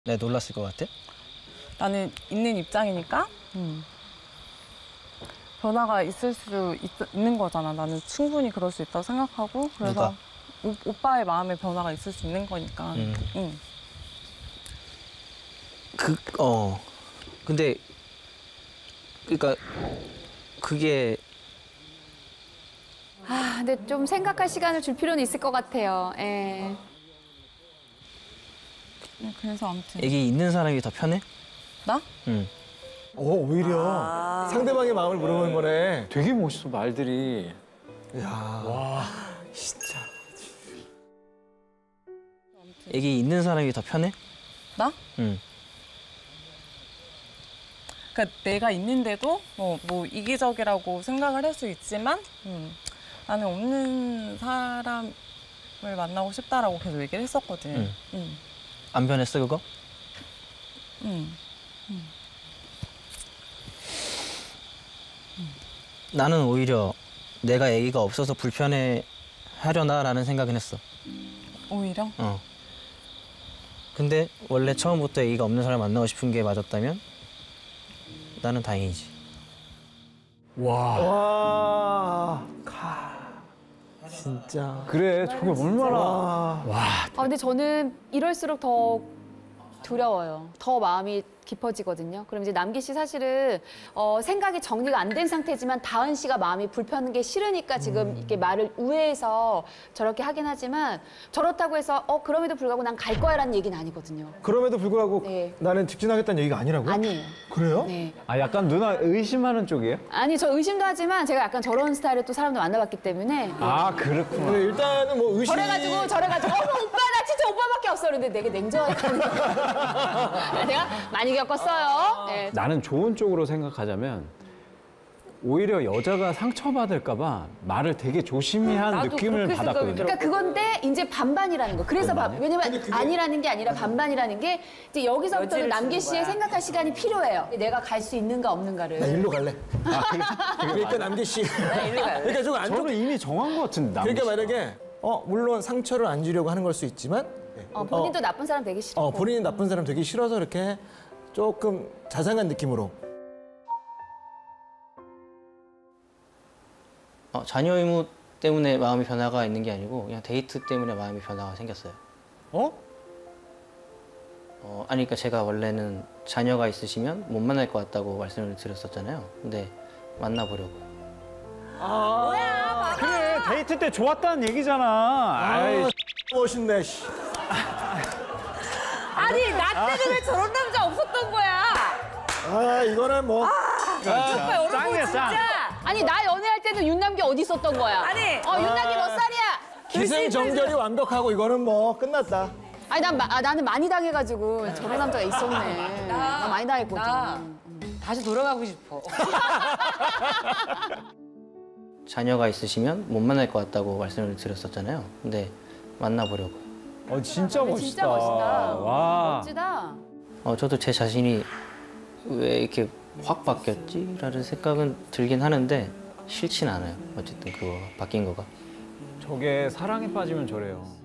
내가 놀랐을 것 같아? 나는 있는 입장이니까 변화가 있을 수 있는 거잖아. 나는 충분히 그럴 수 있다고 생각하고 그래서 오빠의 마음에 변화가 있을 수 있는 거니까. 응. 근데 그러니까 그게 근데 좀 생각할 시간을 줄 필요는 있을 것 같아요. 예. 그래서 아무튼 애기 있는 사람이 더 편해? 나? 응. 오히려 상대방의 마음을 물어보는 거네. 되게 멋있어, 말들이. 야, 와, 진짜. 애기 있는 사람이 더 편해? 나? 응. 그러니까 내가 있는데도 뭐 이기적이라고 생각을 할 수 있지만 나는 없는 사람을 만나고 싶다라고 계속 얘기를 했었거든. 안 변했어 그거? 나는 오히려 내가 애기가 없어서 불편해 하려나라는 생각은 했어. 오히려? 근데 원래 처음부터 애기가 없는 사람 만나고 싶은 게 맞았다면 나는 다행이지. 와, 진짜. 그래, 저게 얼마나. 와, 근데 저는 이럴수록 더 두려워요. 더 마음이 깊어지거든요. 그럼 이제 남기 씨 사실은 생각이 정리가 안 된 상태지만 다은 씨가 마음이 불편한 게 싫으니까 지금 이렇게 말을 우회해서 저렇게 하긴 하지만 저렇다고 해서 그럼에도 불구하고 난 갈 거야라는 얘기는 아니거든요. 그럼에도 불구하고 네. 나는 직진하겠다는 얘기가 아니라고요? 아니에요. 그래요? 네. 약간 누나 의심하는 쪽이에요? 아니 저 의심도 하지만 제가 약간 저런 스타일의 또 사람도 만나봤기 때문에 그렇구나. 네, 일단은 뭐 의심. 저래가지고 오빠 나 진짜 오빠밖에 없어. 그런데 되게 냉정하게 내가 많이 겪었어요. 네. 나는 좋은 쪽으로 생각하자면 오히려 여자가 상처받을까 봐 말을 되게 조심히 한 나도 느낌을 그렇게 받았거든요. 그러니까 그건데 이제 반반이라는 거. 그래서 왜냐면 아니라는 게 아니라 반반이라는 게 이제 여기서부터는 여지를 남기 주는 씨의 거야. 생각할 시간이 필요해요. 내가 갈 수 있는가 없는가를. 나 일로 갈래. 그러니까 남기 씨. 그러니까 좀 안 좋게. 저는 이미 정한 것 같은데. 그러니까 만약에 물론 상처를 안 주려고 하는 걸 수 있지만 본인도 나쁜 사람 되기 싫고. 본인이 나쁜 사람 되기 싫어서 이렇게 조금 자상한 느낌으로. 자녀 의무 때문에 마음의 변화가 있는 게 아니고 그냥 데이트 때문에 마음의 변화가 생겼어요. 아니 그러니까 제가 원래는 자녀가 있으시면 못 만날 것 같다고 말씀을 드렸었잖아요. 근데 만나보려고. 그래, 데이트 때 좋았다는 얘기잖아. 아이, 멋있네. 씨. 아니 나 때는 왜 저런 남자 없었던 거야? 이거는 뭐. 오빠 여러분 짱이야, 짱. 진짜. 아니 나 연애할 때는 윤남기 어디 있었던 거야? 아니. 윤남기 몇 살이야? 기승전결이 완벽하고 이거는 뭐 끝났다. 아니 나는 많이 당해가지고 저런 남자가 있었네. 나 많이 당했거든. 나 다시 돌아가고 싶어. 자녀가 있으시면 못 만날 것 같다고 말씀을 드렸었잖아요. 근데 만나보려고. 진짜 멋있다. 진짜 멋있다. 와. 멋지다. 저도 제 자신이 왜 이렇게 확 바뀌었지라는 생각은 들긴 하는데 싫진 않아요. 어쨌든 그거 바뀐 거가. 저게 사랑에 빠지면 저래요.